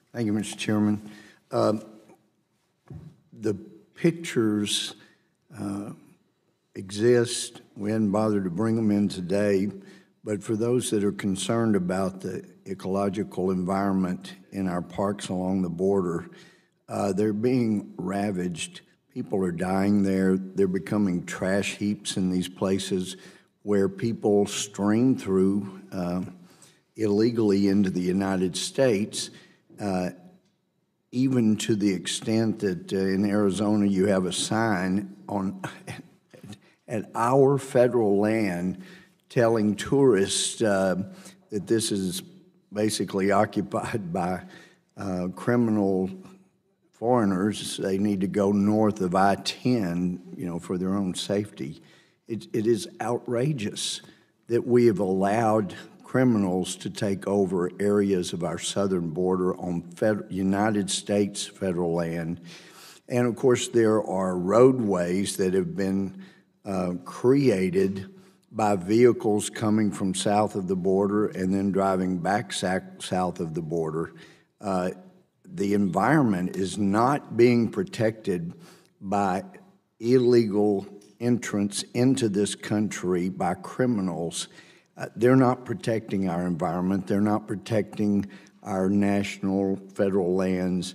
Thank you, Mr. Chairman. The pictures exist. We hadn't bothered to bring them in today, but for those that are concerned about the ecological environment in our parks along the border, they're being ravaged. People are dying there. They're becoming trash heaps in these places where people stream through illegally into the United States, even to the extent that in Arizona you have a sign on at our federal land telling tourists that this is basically occupied by criminal foreigners. They need to go north of I-10, for their own safety. It is outrageous that we have allowed criminals to take over areas of our southern border on United States federal land. And of course, there are roadways that have been created by vehicles coming from south of the border and then driving back south of the border. The environment is not being protected by illegal entrance into this country by criminals. They're not protecting our environment. They're not protecting our national federal lands.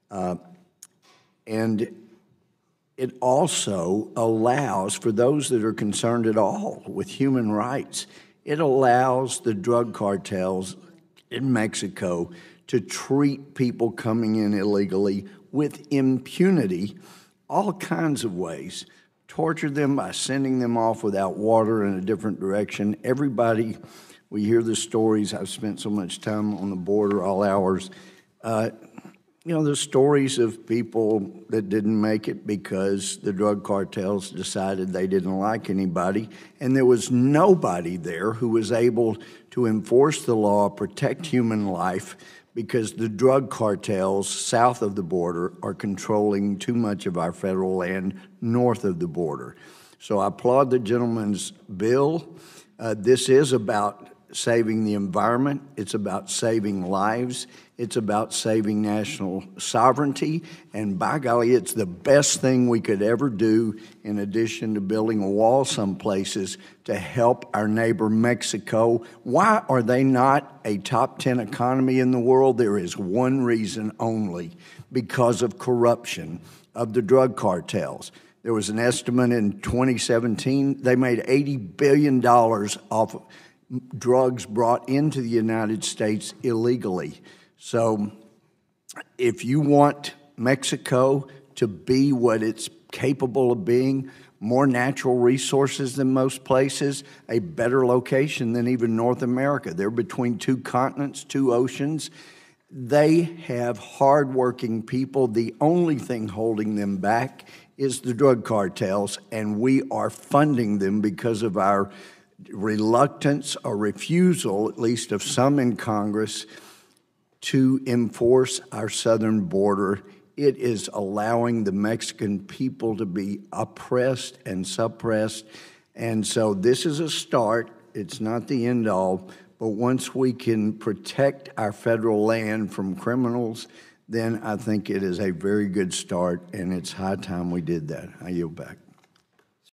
And it also allows, for those that are concerned at all with human rights, it allows the drug cartels in Mexico to treat people coming in illegally with impunity, all kinds of ways. Torture them by sending them off without water in a different direction. Everybody, we hear the stories. I've spent so much time on the border all hours. The stories of people that didn't make it because the drug cartels decided they didn't like anybody, and there was nobody there who was able to enforce the law, protect human life, because the drug cartels south of the border are controlling too much of our federal land north of the border. So I applaud the gentleman's bill. This is about saving the environment. It's about saving lives. It's about saving national sovereignty. And by golly, it's the best thing we could ever do, in addition to building a wall some places, to help our neighbor Mexico. Why are they not a top 10 economy in the world? There is one reason only: because of corruption of the drug cartels. There was an estimate in 2017, they made $80 billion off of drugs brought into the United States illegally. So if you want Mexico to be what it's capable of being, more natural resources than most places, a better location than even North America. They're between two continents, two oceans. They have hardworking people. The only thing holding them back is the drug cartels, and we are funding them because of our reluctance or refusal, at least of some in Congress, to enforce our southern border. It is allowing the Mexican people to be oppressed and suppressed. And so this is a start. It's not the end all. But once we can protect our federal land from criminals, then I think it is a very good start, and it's high time we did that. I yield back.